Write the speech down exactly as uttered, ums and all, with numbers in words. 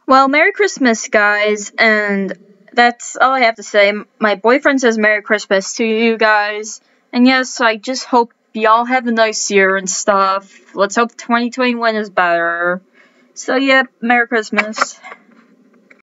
Well, Merry Christmas, guys, and that's all I have to say. My boyfriend says Merry Christmas to you guys, and yes, I just hope y'all have a nice year and stuff. Let's hope twenty twenty-one is better. So, yeah, Merry Christmas.